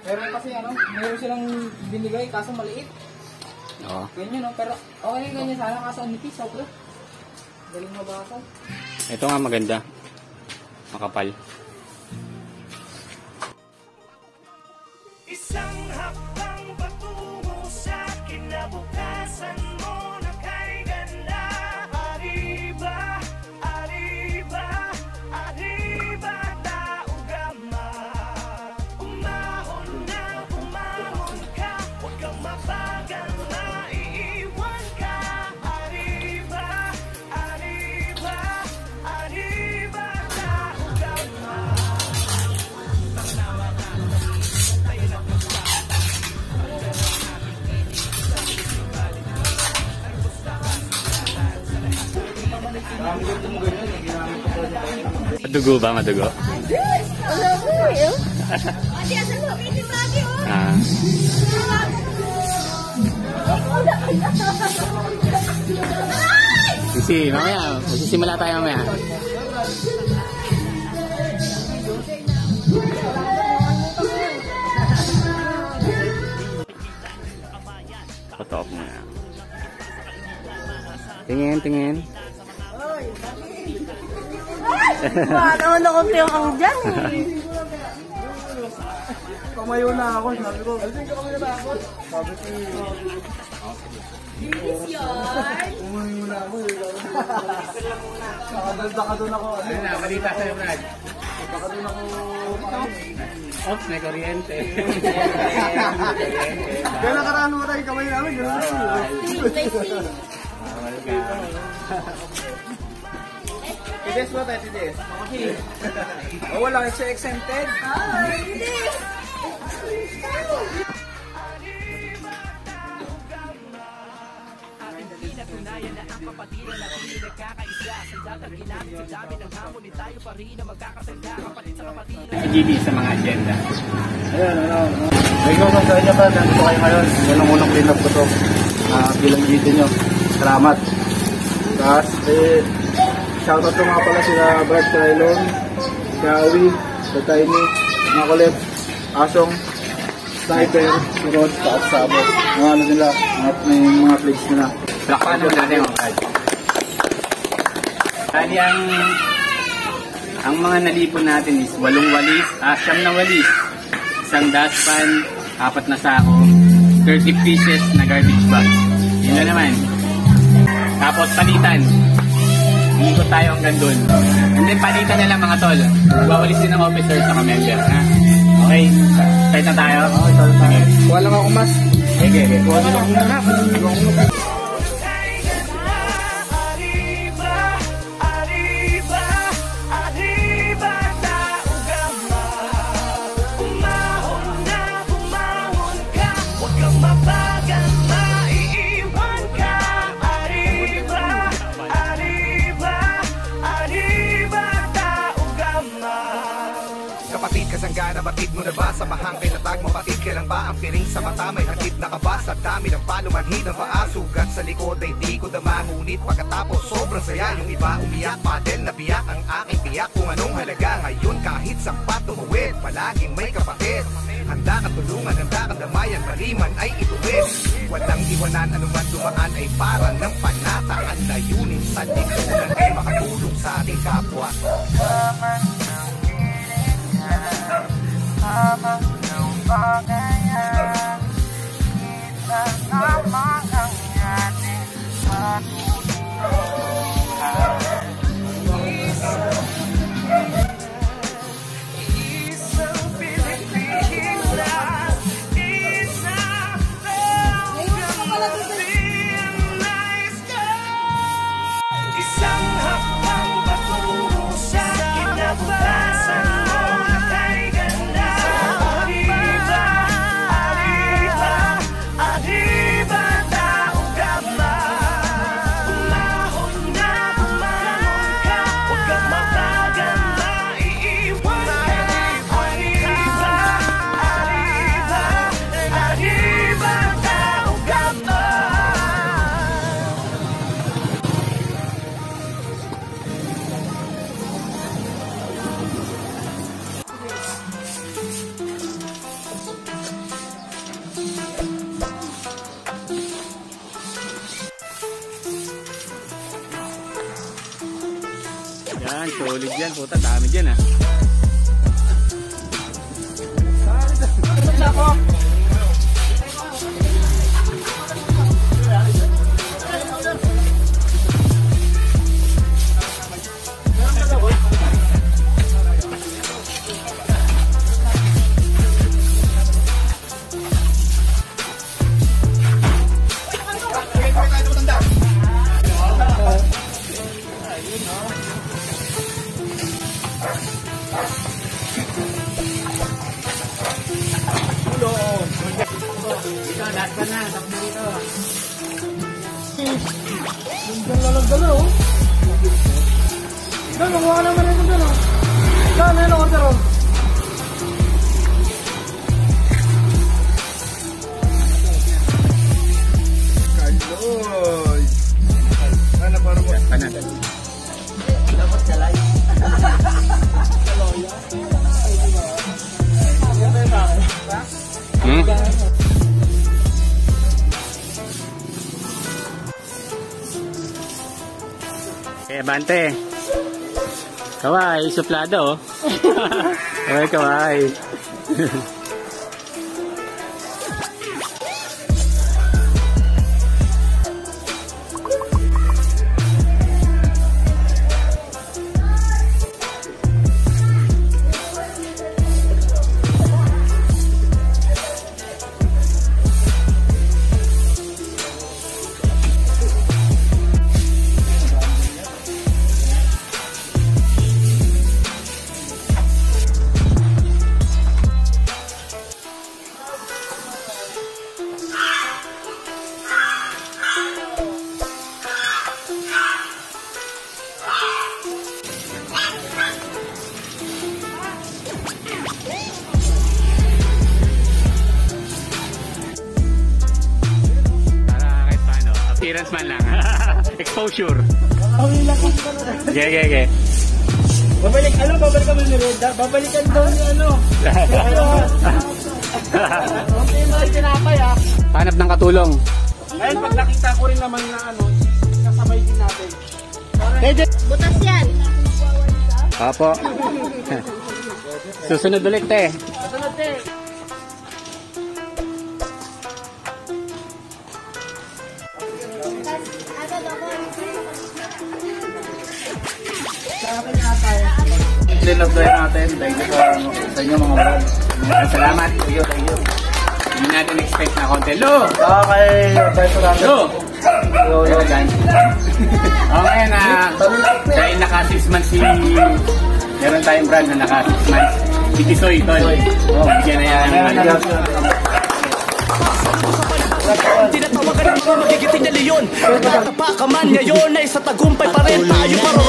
Meron kasi meron silang binigay kaso maliit. Oo. Ganyan no, pero okay rin ganyan sana kaso ang nipis, sobra. Galing mabasag. Ito nga maganda. Makapal. Isang hakbang patungo sa kinabukasan mo na kay ganda. Arriba, arriba, arriba, taugama. Umahon na, umahon ka, huwag kang mabagal, maiiwan ka. Arriba, arriba, arriba, taugama. Madugo ba? Madugo? Wala ko eh. Ate, asan mo? Pwede mo ate, oh. Ah. Sisi, mamaya. Magsisimula tayo mamaya. Patop mo na. Tingin, tingin. Paano na kung tiyong dyan eh. Kumayo na ako, sabi ko. Asin ka kami natakot. Sabi ko. Kumayo na ako. Nakadalda ka doon ako. Ayun na, balita sa'yo, Brad. Baka doon ako. Oops, may kuryente. Kaya nakaraan mo tayo kamay namin. Tides mo tayo, tides. O wala, siya exempted. Hindi. Si GB sa mga agenda. Ayan, May ko sa inyo pa, nandito kayo ngayon. Yan ang unang clean up ko to. Bilang video nyo. Salamat. Tapos, shoutout ko nga pala sila Brad Trailon, si Awi, si Tiny, mga kulit, Asong, Sniper, si Rod, at Sabo. Mga ano nila, may mga plays nila. Lakpan naman natin mga Brad. Kali ang mga nalipon natin is 8 walis, 9 na walis, 1 dustpan, 4 na sako, 30 pieces na garbage bag. Yun na naman. Tapos palitan. Ikot tayo hanggang doon. And then palitan na lang mga tol. Magwawalis din ng officer sa member. Ha? Okay? Start na tayo? Okay, sorry tayo. Wala nga kumas. Okay, okay. Kapatid, kasanggana, batid mo na ba? Samahang kay natag, mapatid, kailan ba ang piring sa mata? May hatid na kabas at dami ng palumanhid ng paa. Sugat sa likod ay di ko dama, ngunit pagkatapos sobrang saya. Yung iba umiyak pa din, nabiyak ang aking tiyak. Kung anong halaga ngayon kahit sakpat tumuwid, palaging may kapatid. Handa ka tulungan, handa ka damayan, maliman ay ituwid. Walang iwanan, anuman dumaan ay para ng panata. Ang layunin sa likunan ay makatulong sa ating kapwa. Habang naumbagayan, kita lamang ang ating matutulungan. Isang Pilipinas, isang Pilipinas ka. Isang hakbang patungo sa kinabukasan. Yan, solid yan. Puta, dami dyan ah. Dala, oh. Dala, nakuha naman ito dala. Dala, ano order, oh. Kaloy! Ano para mo? Panatan. Dapat kalay. Bante. Kawai, suplado. Kawai, kawai. Appearance man lang. Exposure. Okay. Babalik kami ni Reda. Babalikan daw ni ano. Hanap ng katulong. Ngayon, pag nakita ko rin naman na ano, kasabay din natin. Butas yan. Apo. Susunod ulit eh. Kasunod eh. Clean up tayo natin. Thank you sa inyo mga vlog. Salamat. Thank you. Hindi natin expect na konti. Lo! Kay Lo! Yo, guys. Okay na. Dahil naka 6 months si... Meron tayong brand na naka 6 months. Si Tisoy, tol. Bigyan na yan. Tinatawagan ng mga magigiting na leon. Natapa ka man ngayon ay sa tagumpay pa rin tayo pa